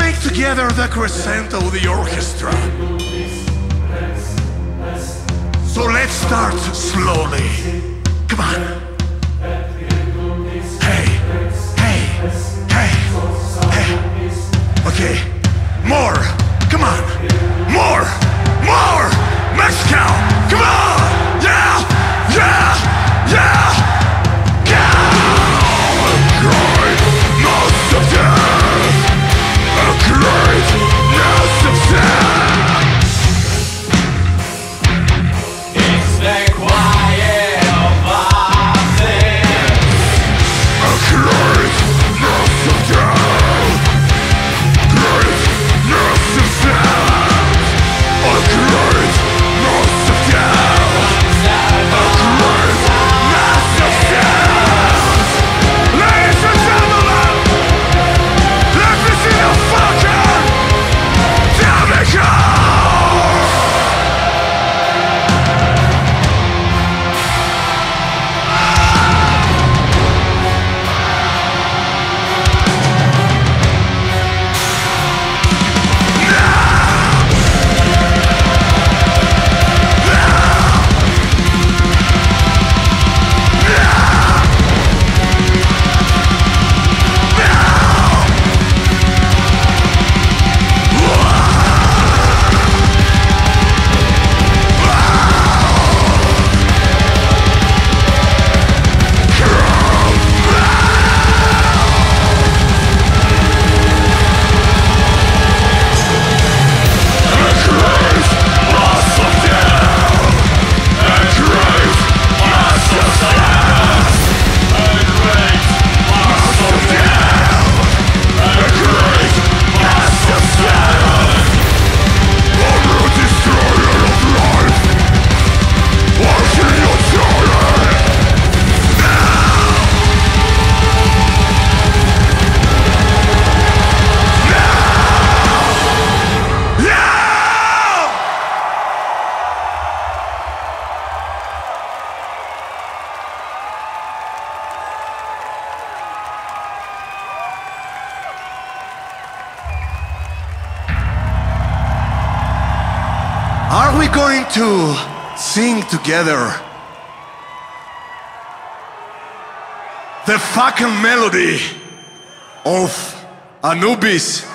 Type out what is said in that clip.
make together the crescendo of the orchestra. So let's start slowly. Come on. Hey, hey, hey, hey. Okay, more. Come on. More, more. Mexico. Come on. Yeah, yeah, yeah. Greatness of death, a greatness of death. It's the quiet of our things. A greatness of death, greatness of death, a greatness of death, a greatness of death. Ladies and gentlemen, let me see the fucking Damico! Are we going to sing together the fucking melody of Anubis?